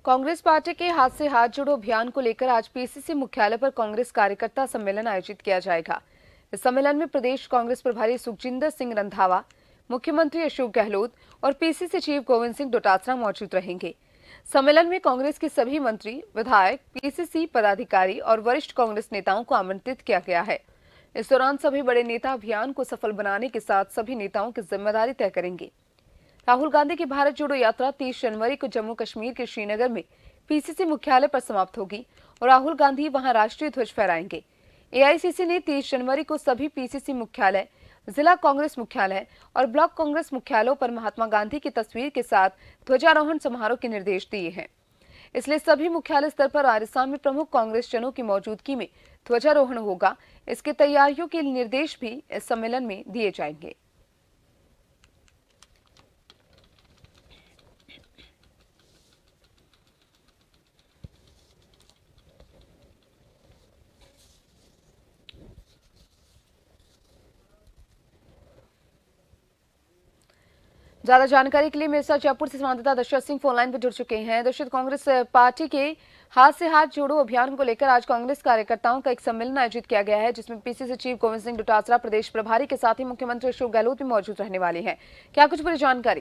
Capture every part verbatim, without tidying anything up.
Congress party के हाथ से हाथ जोड़ो अभियान को लेकर आज पीसीसी मुख्यालय पर कांग्रेस कार्यकर्ता सम्मेलन आयोजित किया जाएगा। इस सम्मेलन में प्रदेश कांग्रेस प्रभारी सुखजिंदर सिंह रंधावा, मुख्यमंत्री अशोक गहलोत और पीसीसी चीफ गोविंद सिंह डोटासरा मौजूद रहेंगे। सम्मेलन में कांग्रेस के सभी मंत्री, विधायक, पीसीसी पदाधिकारी और वरिष्ठ कांग्रेस नेताओं को आमंत्रित किया गया है। इस दौरान सभी बड़े नेता अभियान को सफल बनाने के साथ सभी नेताओं की जिम्मेदारी तय करेंगे। राहुल गांधी की भारत जोड़ो यात्रा तीस जनवरी को जम्मू कश्मीर के श्रीनगर में पीसीसी मुख्यालय पर समाप्त होगी और राहुल गांधी वहां राष्ट्रीय ध्वज फहराएंगे। एआईसीसी ने तीस जनवरी को सभी पीसीसी मुख्यालय, जिला कांग्रेस मुख्यालय और ब्लॉक कांग्रेस मुख्यालयों पर महात्मा गांधी की तस्वीर के साथ ध्वजारोहण समारोह के निर्देश दिए हैं। इसलिए सभी मुख्यालय स्तर पर राजस्थान में प्रमुख कांग्रेस जनों की मौजूदगी में ध्वजारोहण होगा। इसके तैयारियों के निर्देश भी इस सम्मेलन में दिए जाएंगे। ज्यादा जानकारी के लिए मेरे साथ जयपुर से संवाददाता दशरथ सिंह फोन लाइन पर जुड़ चुके हैं। दशरथ, कांग्रेस पार्टी के हाथ से हाथ जोड़ो अभियान को लेकर आज कांग्रेस कार्यकर्ताओं का एक सम्मेलन आयोजित किया गया है, जिसमें पीसीसी चीफ गोविंद सिंह डोटासरा, प्रदेश प्रभारी के साथ ही मुख्यमंत्री अशोक गहलोत भी मौजूद रहने वाले हैं। क्या कुछ पूरी जानकारी?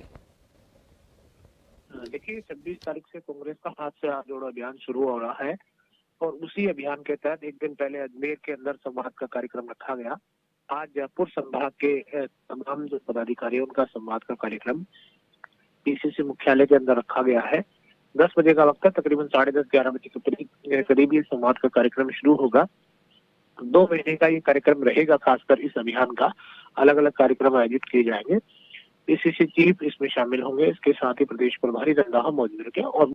देखिए, छब्बीस तारीख से कांग्रेस का हाथ से हाथ जोड़ो अभियान शुरू हो रहा है और उसी अभियान के तहत एक दिन पहले अजमेर के अंदर संवाद का कार्यक्रम रखा गया। आज जयपुर संभाग के तमाम जो पदाधिकारी उनका संवाद का कार्यक्रम पीसीसी मुख्यालय के अंदर रखा गया है। दस बजे का वक्त है, तकरीबन साढ़े दस ग्यारह बजे के करीब ये संवाद का कार्यक्रम शुरू होगा। दो महीने का ये कार्यक्रम रहेगा। खासकर इस अभियान का अलग अलग कार्यक्रम आयोजित किए जाएंगे। पीसीसी चीफ इसमें शामिल होंगे, इसके साथ ही प्रदेश प्रभारी रंधावा मौजूद रहेंगे और